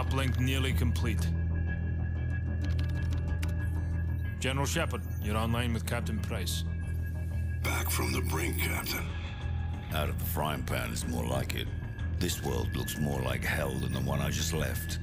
Uplink nearly complete. General Shepard, you're online with Captain Price. Back from the brink, Captain. Out of the frying pan is more like it. This world looks more like hell than the one I just left.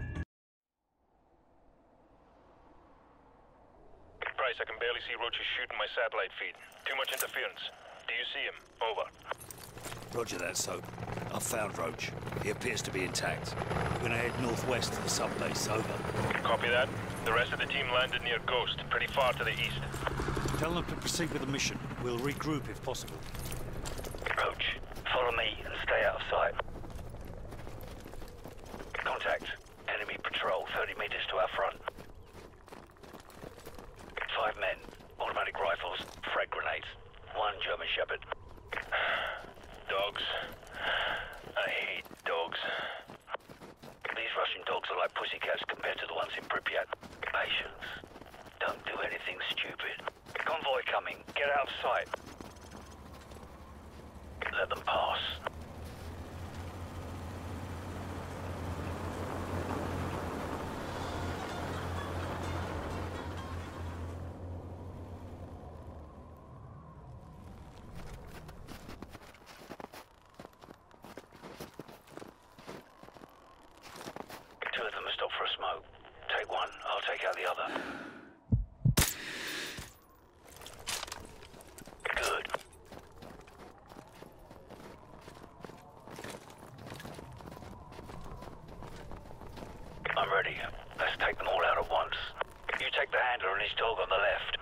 Price, I can barely see Roach's shooting my satellite feed. Too much interference. Do you see him? Over. Roger that, Soap. I've found Roach. He appears to be intact. We're gonna head northwest to the subbase. Over. Copy that. The rest of the team landed near Ghost, pretty far to the east. Tell them to proceed with the mission. We'll regroup if possible. Roach, follow me and stay out of sight. Contact. Enemy patrol 30 meters to our front. 5 men. Automatic rifles. Frag grenades. 1 German Shepherd. Dogs. I hate dogs. These Russian dogs are like pussycats compared to the ones in Pripyat. Patience. Don't do anything stupid. Convoy coming. Get out of sight. Let them pass. Two of them have stopped for a smoke. Take one, I'll take out the other. Good. I'm ready. Let's take them all out at once. You take the handler and his dog on the left.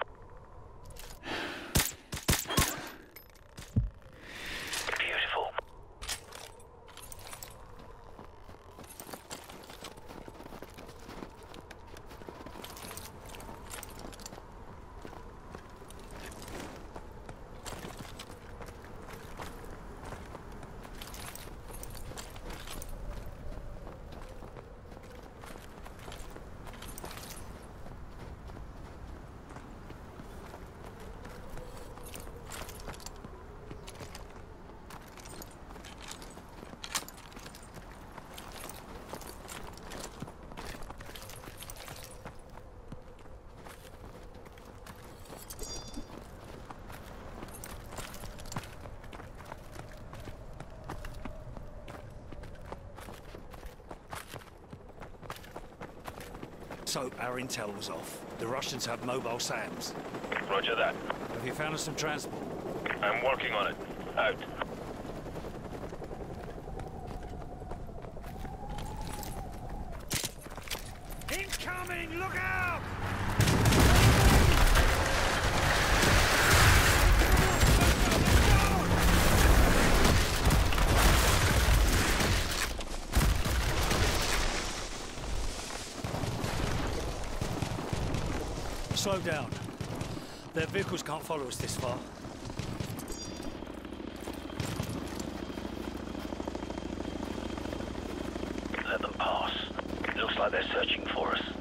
Beautiful. So, our intel was off. The Russians have mobile SAMs. Roger that. Have you found us some transport? I'm working on it. Out. Incoming! Look out! Slow down. Their vehicles can't follow us this far. Let them pass. Looks like they're searching for us.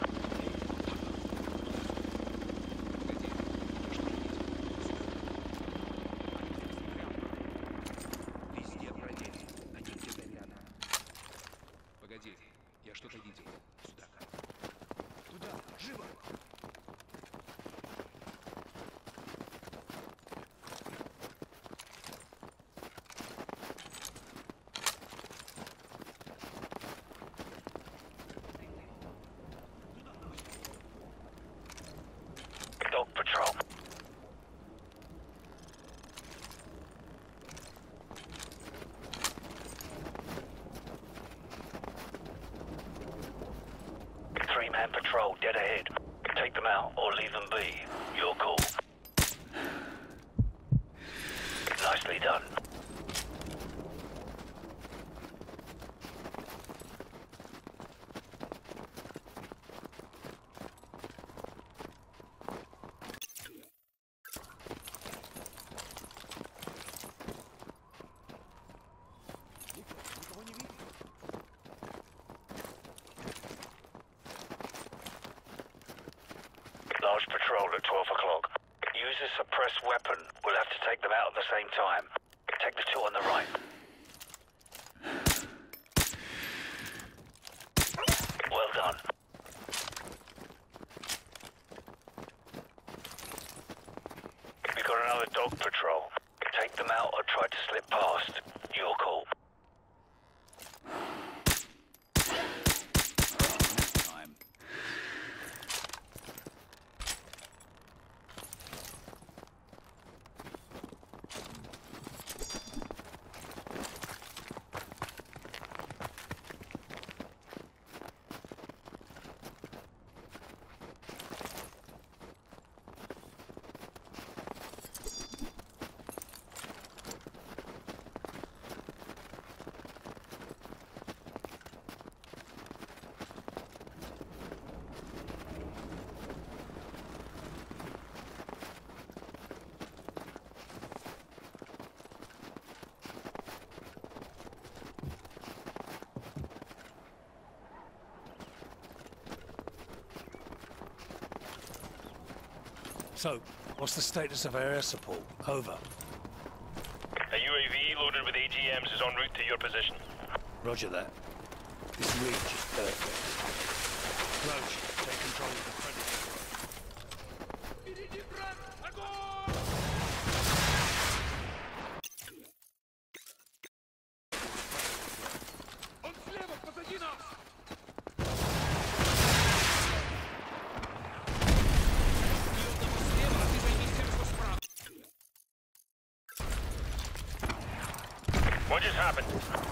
Погоди, я что-то видел. Сюда. Туда, живо! Dog patrol. Three-man patrol dead ahead. Take them out or leave them be. Your call. Nicely done. Large patrol at 12 o'clock. Use a suppressed weapon. We'll have to take them out at the same time. Take the two on the right. Well done. We got another dog patrol. Take them out or try to slip past. Your call. Time. So, what's the status of our air support? Over. A UAV loaded with AGMs is en route to your position. Roger that. This reach is perfect. Roach, take control of the predator. What just happened?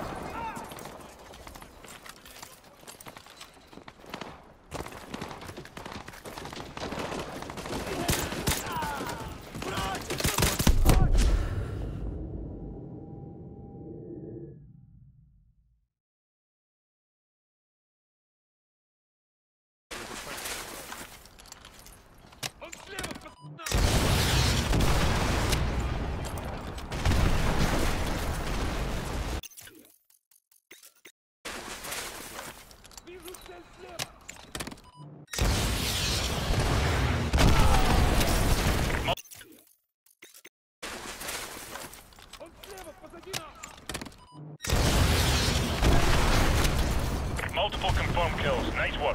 Multiple confirmed kills. Nice work.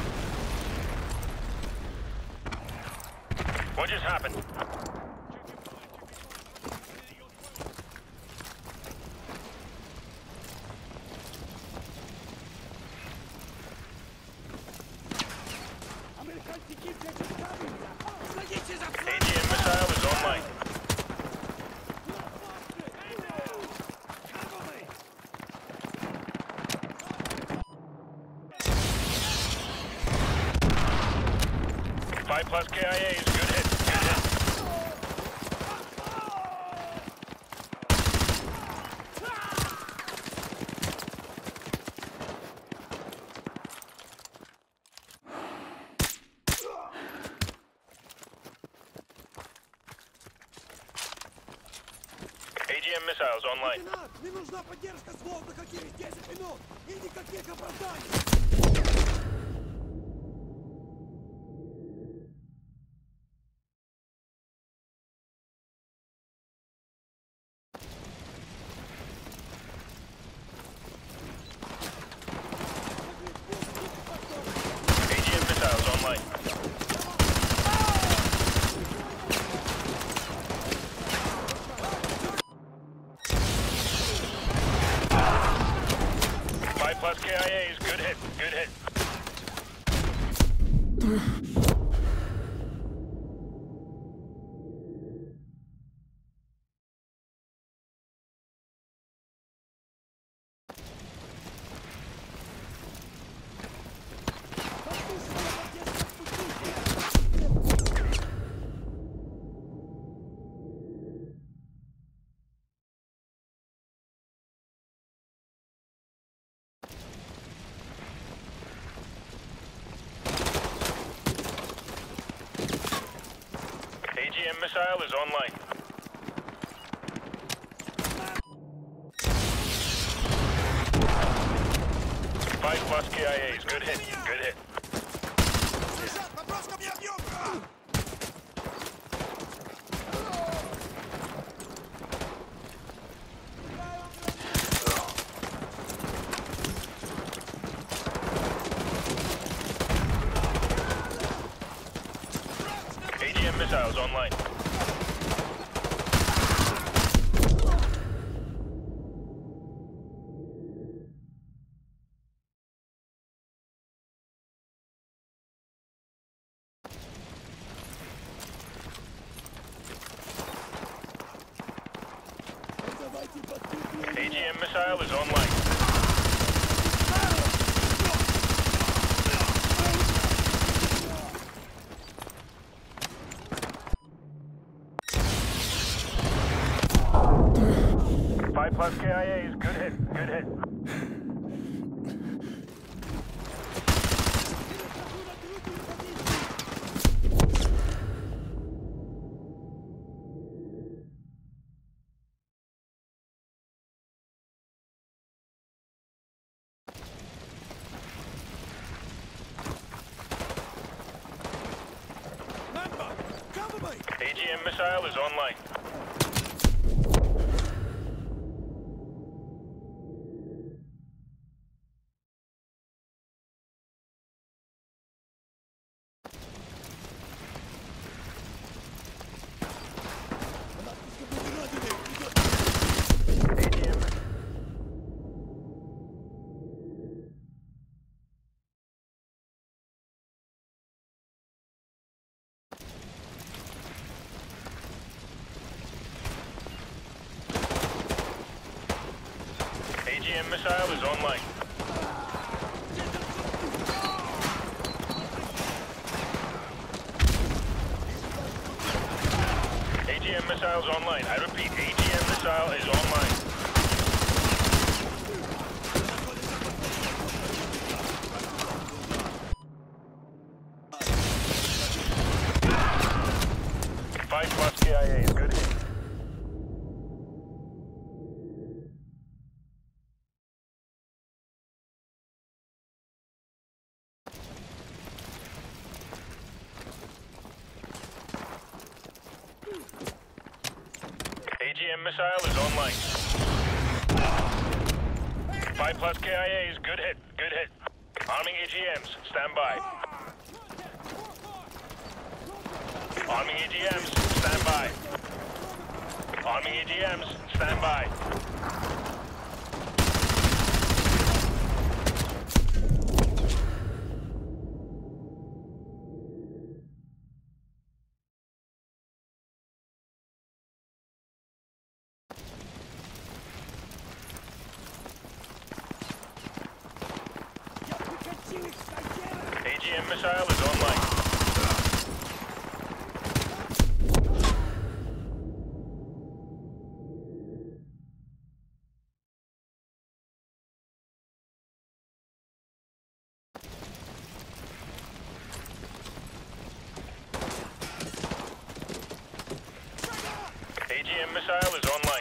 What just happened? AGM missile is online. Plus KIAs, good hit, good hit. AGM missiles online. Мне нужна поддержка с воздуха через 10 минут и никаких оправданий. Plus KIAs, good hit, good hit. AGM missile is online. Five plus KIAs, good hit, good hit. AGM missiles online. AGM missile is online. Plus KIAs, good hit, good hit. Member, cover me! AGM missile is online. AGM missile is online. AGM missile is online. I repeat, AGM missile is online. Five plus KIA, good hit. AGM missile is online. 5 plus KIAs, good hit, good hit. Arming AGMs, stand by. Arming AGMs, stand by. Arming AGMs, stand by. AGM missile is online. AGM missile is online.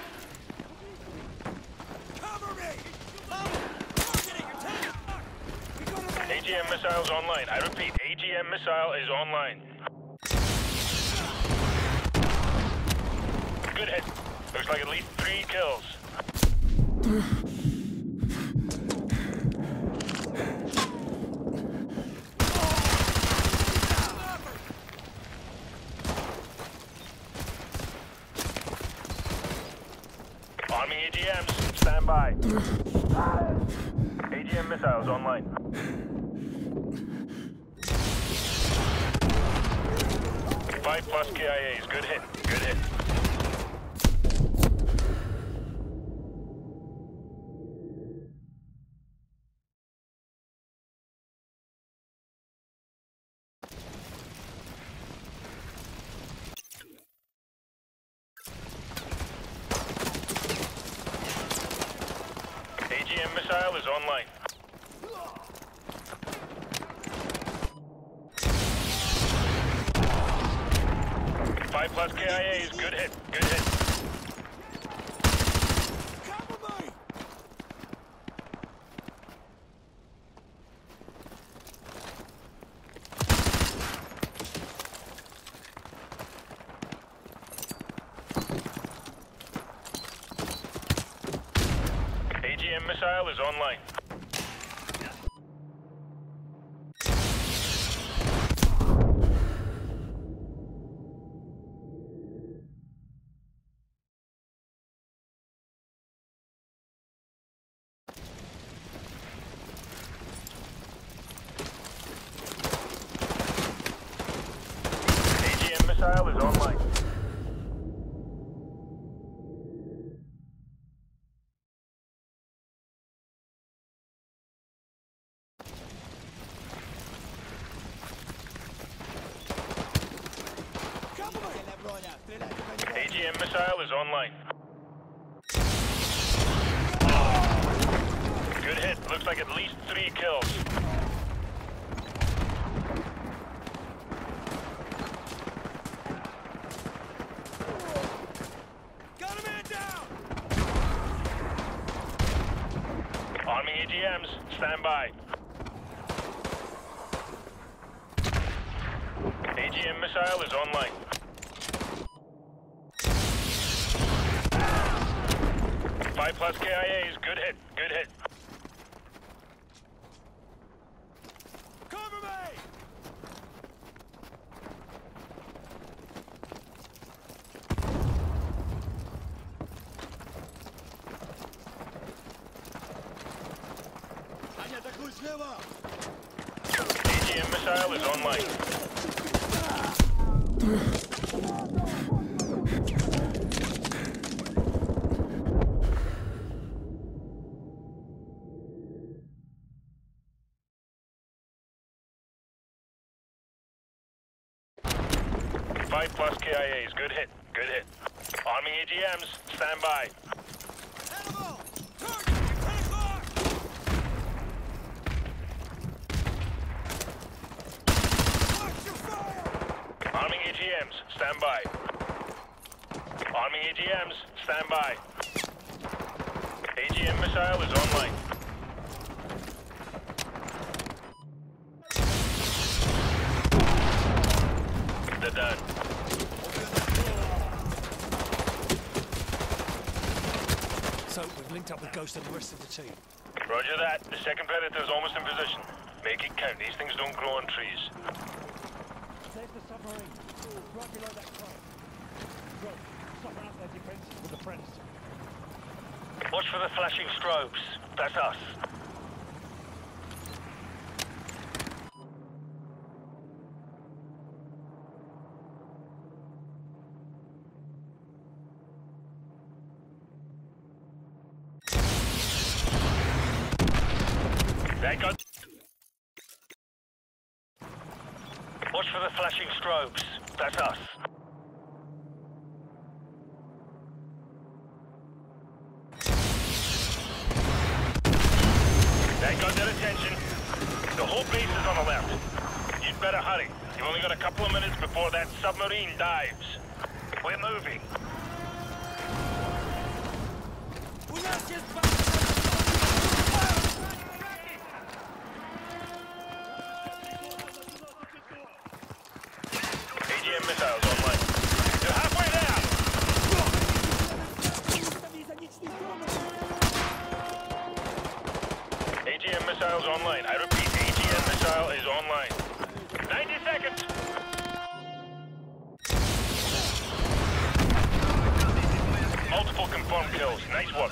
AGM missile's online. I repeat, AGM missile is online. Good hit. Looks like at least 3 kills. Arming AGMs, stand by. AGM missiles online. Five plus KIAs, good hit, good hit. AGM missile is online. Five plus KIAs, good hit, good hit. Cover me! AGM missile is online. is online. AGM missile is online. Good hit. Looks like at least 3 kills. Got a man down! Arming AGMs. Stand by. AGM missile is online. Five plus KIAs. Good hit. Good hit. Cover me! Они атакуют слева! AGM missile is online. 5 plus KIAs. Good hit. Good hit. Arming AGMs. Stand by. Animal! Target! 10 o'clock! Watch your fire! Arming AGMs. Stand by. Arming AGMs. Stand by. AGM missile is online. They're done. So, we've linked up with Ghost and the rest of the team. Roger that. The second predator's almost in position. Make it count. These things don't grow on trees. Save the submarine. Right below that crane. Go. Soften up their defenses with the friends. Watch for the flashing strobes. That's us. That got... Watch for the flashing strobes. That's us. That got their attention. The whole base is on the left. You'd better hurry. You've only got a couple of minutes before that submarine dives. We're moving. У нас есть AGM missiles online. You're halfway there! AGM missiles online. I repeat, AGM missile is online. 90 seconds! Multiple confirmed kills. Nice work.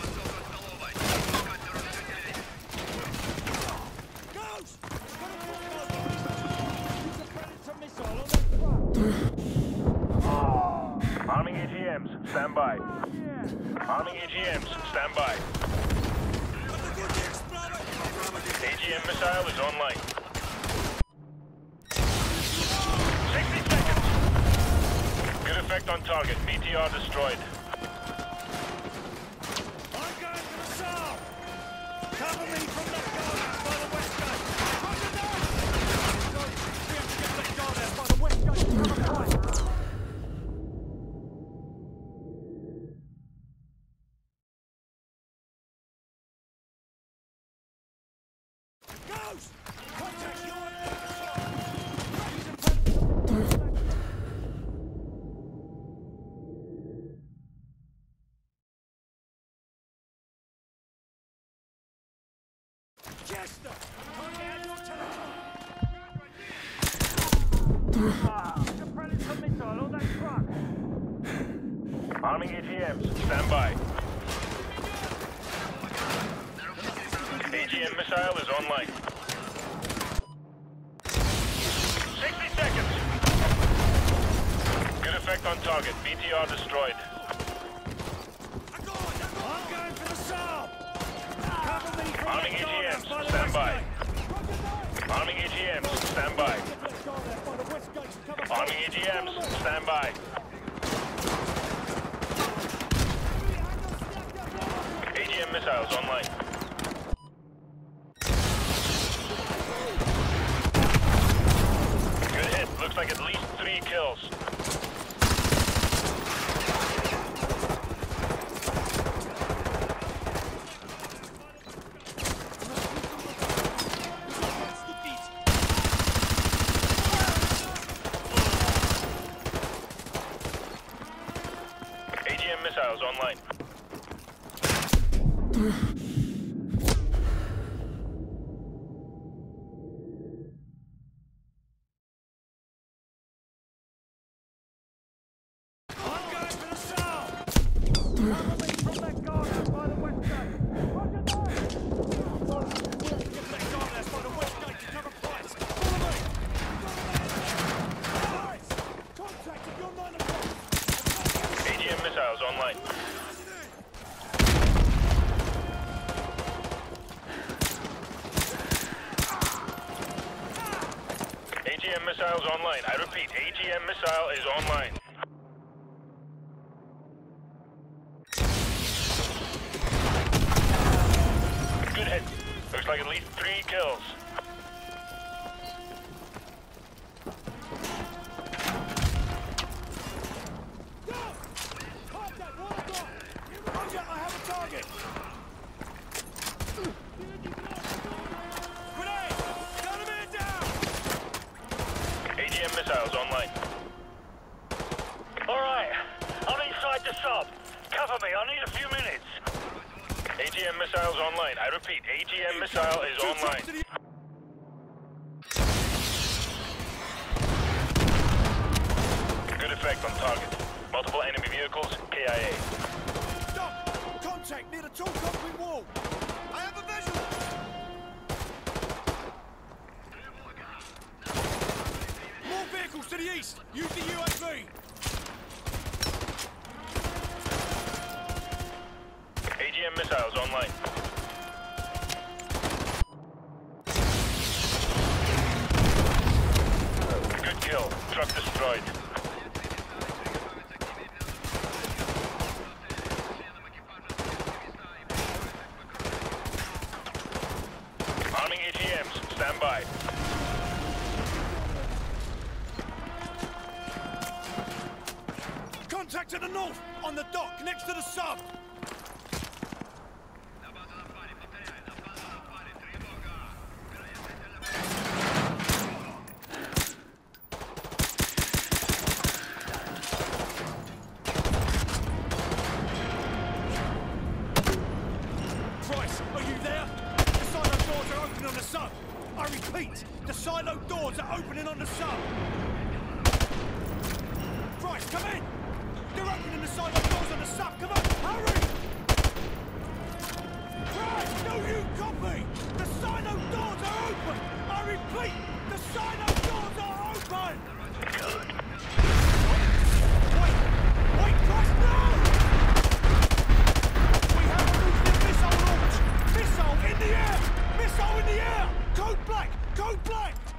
Ghost! Arming AGMs. Stand by. Arming AGMs. Stand by. AGM missile is online. 60 seconds. Good effect on target. BTR destroyed. I'm going to the south! Cover me from that guard by the west gate! Roger that! We have to get that guard out by the west gate to cover point! Ghost! Contact you on Chester! Turn down your telephone! There's a Predator missile on that truck. Arming AGMs. Stand by. AGM missile is online. 60 seconds. target. BTR destroyed. I'm going for the sub! Cover me from Arming that AGMs. corner by the Stand west by. gate. Arming AGMs. Stand by. Arming AGMs. Stand by. AGM missiles online. Good hit. Looks like at least 3 kills. AGM missiles online. I'm going for the sub! Cover me from that corner by the west gate. Roger that! Get that corner by the west gate to cover Price. Follow me! Price! Contact at your 9 o'clock! AGM missiles online. AGM missiles online. I repeat, AGM missile is online. Good hit. Looks like at least 3 kills. Go! Contact, 1 o'clock! Roger, I have a target! Grenade! Got a man down! AGM missiles online. Alright, I'm inside the sub. Cover me, I need a few minutes. AGM missiles online. I repeat, AGM missile is online. Good effect on target. Multiple enemy vehicles, KIA. Stop! Contact near the tall concrete wall! I have a visual! More vehicles to the east! Use the UAV! AGM missiles online. Good kill. Truck destroyed. Arming AGMs. Stand by. Contact to the north! On the dock, next to the sub! Price, are you there? The silo doors are open on the sub! I repeat, the silo doors are opening on the sub! Price, come in! They're opening the silo doors on the sub! Come on, hurry! Price, do you copy? The silo doors are open! I repeat, the silo doors are open! Good. Wait, Price, no! We have a nuclear missile launch! Missile in the air! Missile in the air! Code black! Code black!